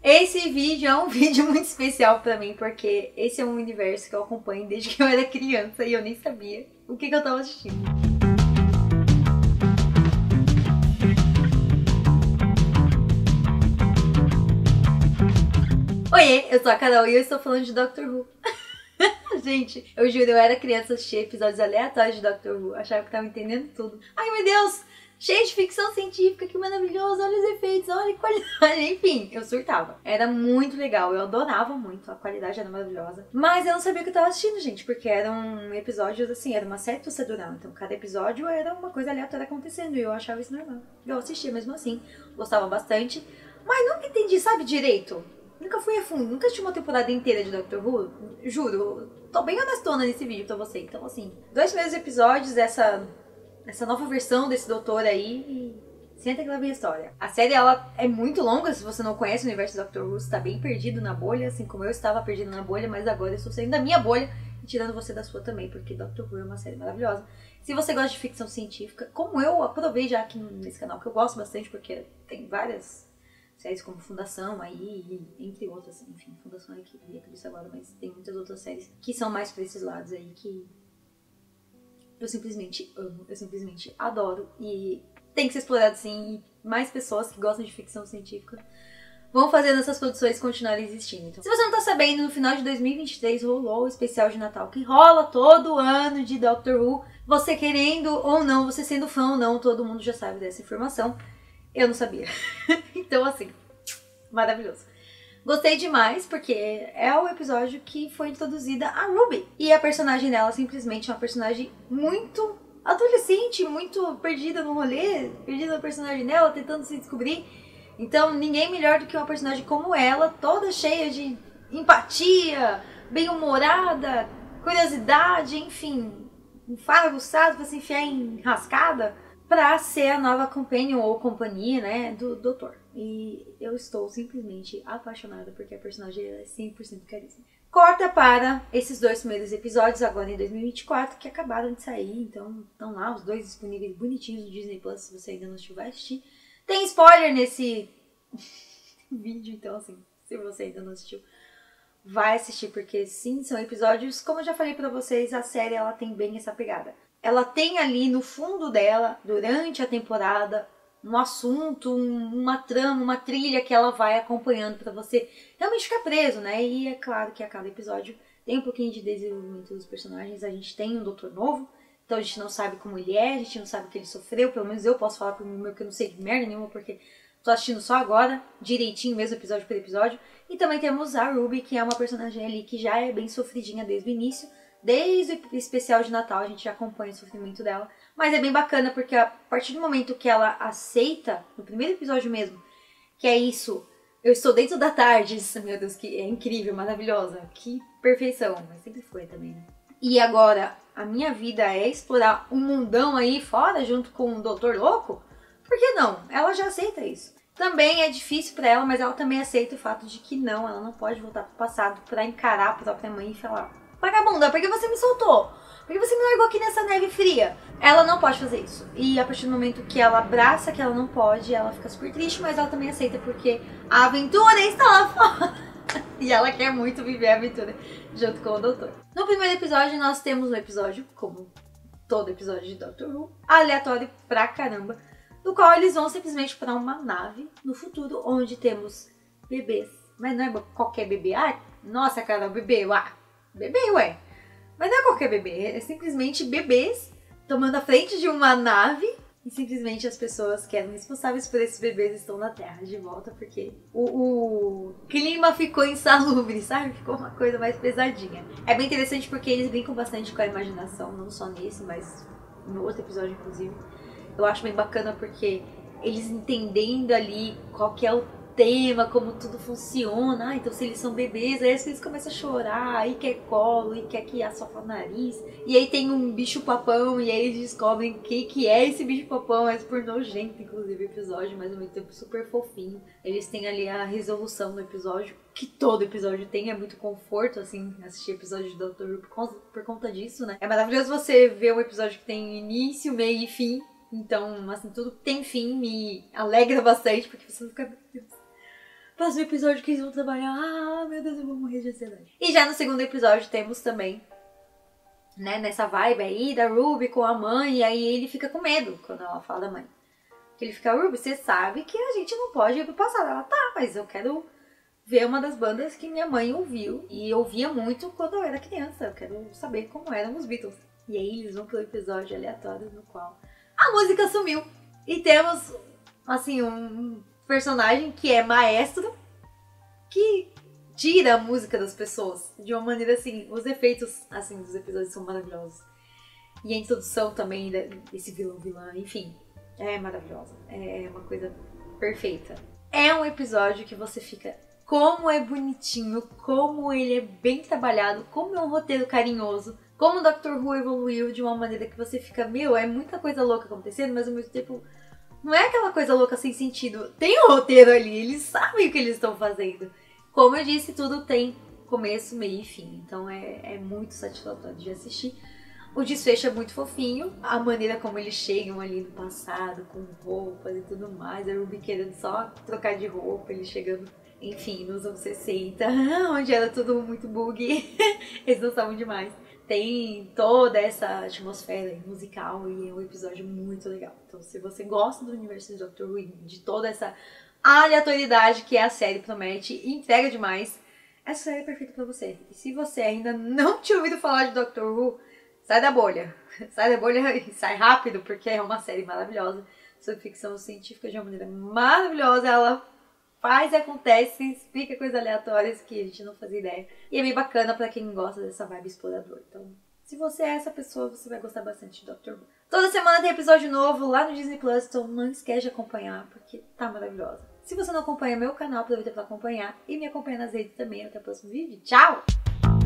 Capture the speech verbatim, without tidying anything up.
Esse vídeo é um vídeo muito especial pra mim, porque esse é um universo que eu acompanho desde que eu era criança e eu nem sabia o que, que eu tava assistindo. Oiê, eu sou a Carol e eu estou falando de Doctor Who. Gente, eu juro, eu era criança, assistia episódios aleatórios de Doctor Who, achava que tava entendendo tudo. Ai meu Deus, cheio de ficção científica, que maravilhoso, olha os efeitos, olha a qualidade. Enfim, eu surtava. Era muito legal, eu adorava muito, a qualidade era maravilhosa. Mas eu não sabia o que eu tava assistindo, gente, porque eram episódios assim, era uma série procedural. Então cada episódio era uma coisa aleatória acontecendo e eu achava isso normal. Eu assistia mesmo assim, gostava bastante, mas nunca entendi, sabe, direito. Nunca fui a fundo, nunca assisti uma temporada inteira de Doctor Who, juro, tô bem honestona nesse vídeo pra você. Então assim, dois primeiros episódios dessa, essa nova versão desse doutor aí e senta que lá vem a história. A série, ela é muito longa, se você não conhece o universo de Doctor Who, você tá bem perdido na bolha, assim como eu estava perdido na bolha, mas agora eu estou saindo da minha bolha e tirando você da sua também, porque Doctor Who é uma série maravilhosa. Se você gosta de ficção científica, como eu aprovei já aqui nesse canal, que eu gosto bastante, porque tem várias séries como Fundação aí, entre outras, enfim, Fundação é que veio a cabeça agora, mas tem muitas outras séries que são mais pra esses lados aí, que eu simplesmente amo, eu simplesmente adoro, e tem que ser explorado sim, e mais pessoas que gostam de ficção científica vão fazendo essas produções continuarem existindo. Então, se você não tá sabendo, no final de dois mil e vinte e três rolou o especial de Natal, que rola todo ano de Doctor Who, você querendo ou não, você sendo fã ou não, todo mundo já sabe dessa informação. Eu não sabia. Então, assim, maravilhoso. Gostei demais, porque é o episódio que foi introduzida a Ruby. E a personagem dela simplesmente é uma personagem muito adolescente, muito perdida no rolê, perdida na personagem dela, tentando se descobrir. Então, ninguém melhor do que uma personagem como ela, toda cheia de empatia, bem-humorada, curiosidade, enfim, um fardo aguçado pra se enfiar em rascada, pra ser a nova companion ou companhia, né, do doutor. E eu estou simplesmente apaixonada porque a personagem é cem por cento carisma. Corta para esses dois primeiros episódios, agora em dois mil e vinte e quatro, que acabaram de sair. Então, estão lá os dois disponíveis bonitinhos no Disney Plus, se você ainda não assistiu, vai assistir. Tem spoiler nesse vídeo, então assim, se você ainda não assistiu, vai assistir, porque sim, são episódios, como eu já falei pra vocês, a série ela tem bem essa pegada. Ela tem ali no fundo dela, durante a temporada, um assunto, um, uma trama, uma trilha que ela vai acompanhando pra você realmente ficar preso, né? E é claro que a cada episódio tem um pouquinho de desenvolvimento dos personagens. A gente tem um doutor novo, então a gente não sabe como ele é, a gente não sabe o que ele sofreu, pelo menos eu posso falar por mim mesmo que eu não sei de merda nenhuma, porque tô assistindo só agora, direitinho mesmo, episódio por episódio. E também temos a Ruby, que é uma personagem ali que já é bem sofridinha desde o início. Desde o especial de Natal a gente já acompanha o sofrimento dela. Mas é bem bacana porque a partir do momento que ela aceita, no primeiro episódio mesmo, que é isso, eu estou dentro da tarde, meu Deus, que é incrível, maravilhosa, que perfeição, mas sempre foi também, né? E agora, a minha vida é explorar um mundão aí fora junto com um doutor louco? Por que não? Ela já aceita isso. Também é difícil pra ela, mas ela também aceita o fato de que não, ela não pode voltar pro passado pra encarar a própria mãe e falar: vagabunda, por que você me soltou? Por que você me largou aqui nessa neve fria? Ela não pode fazer isso. E a partir do momento que ela abraça que ela não pode, ela fica super triste, mas ela também aceita porque a aventura está lá fora. E ela quer muito viver a aventura junto com o doutor. No primeiro episódio, nós temos um episódio, como todo episódio de Doctor Who, aleatório pra caramba, no qual eles vão simplesmente para uma nave no futuro, onde temos bebês. Mas não é qualquer bebê. Ah, nossa, cara, bebê, uá. Bebê, ué. Mas não é qualquer bebê, é simplesmente bebês tomando a frente de uma nave e simplesmente as pessoas que eram responsáveis por esses bebês estão na Terra de volta porque o, o clima ficou insalubre, sabe? Ficou uma coisa mais pesadinha. É bem interessante porque eles brincam bastante com a imaginação, não só nesse, mas no outro episódio, inclusive. Eu acho bem bacana porque eles entendendo ali qual que é o tema, como tudo funciona. Ah, então se eles são bebês, aí eles começam a chorar, aí quer colo, e quer que assofa o nariz. E aí tem um bicho papão, e aí eles descobrem o que, que é esse bicho papão. É super nojento, inclusive, o episódio, mas ao mesmo tempo super fofinho. Eles têm ali a resolução do episódio, que todo episódio tem, é muito conforto, assim, assistir episódio de Doctor Who por conta, por conta disso, né? É maravilhoso você ver um episódio que tem início, meio e fim. Então, assim, tudo que tem fim me alegra bastante, porque você fica... próximo episódio que eles vão trabalhar. Ah, meu Deus, eu vou morrer de ansiedade. E já no segundo episódio temos também, né, nessa vibe aí da Ruby com a mãe, e aí ele fica com medo quando ela fala da mãe. Que ele fica, Ruby, você sabe que a gente não pode ir pro passado. Ela, tá, mas eu quero ver uma das bandas que minha mãe ouviu e ouvia muito quando eu era criança. Eu quero saber como eram os Beatles. E aí eles vão pro episódio aleatório no qual a música sumiu. E temos, assim, um personagem que é maestro, que tira a música das pessoas de uma maneira assim. Os efeitos, assim, dos episódios são maravilhosos. E a introdução também desse vilão-vilã, enfim, é maravilhosa. É uma coisa perfeita. É um episódio que você fica, como é bonitinho, como ele é bem trabalhado, como é um roteiro carinhoso, como o doutor Who evoluiu de uma maneira que você fica, meu, é muita coisa louca acontecendo, mas ao mesmo tempo não é aquela coisa louca sem sentido. Tem um roteiro ali, eles sabem o que eles estão fazendo. Como eu disse, tudo tem começo, meio e fim. Então é, é muito satisfatório de assistir. O desfecho é muito fofinho. A maneira como eles chegam ali no passado, com roupas e tudo mais. A Ruby querendo só trocar de roupa, eles chegando, enfim, nos anos sessenta, onde era tudo muito bug. Eles não estavam demais. Tem toda essa atmosfera musical e é um episódio muito legal. Então, se você gosta do universo de doutor Who, de toda essa aleatoriedade que a série promete e entrega demais, essa série é perfeita pra você. E se você ainda não tinha ouvido falar de doutor Who, sai da bolha. Sai da bolha e sai rápido, porque é uma série maravilhosa sobre ficção científica de uma maneira maravilhosa. Ela faz e acontece, explica coisas aleatórias que a gente não fazia ideia. E é bem bacana pra quem gosta dessa vibe explorador. Então, se você é essa pessoa, você vai gostar bastante de doutor Who. Toda semana tem episódio novo lá no Disney Plus, então não esquece de acompanhar, porque tá maravilhosa. Se você não acompanha meu canal, aproveita pra acompanhar e me acompanha nas redes também. Até o próximo vídeo. Tchau!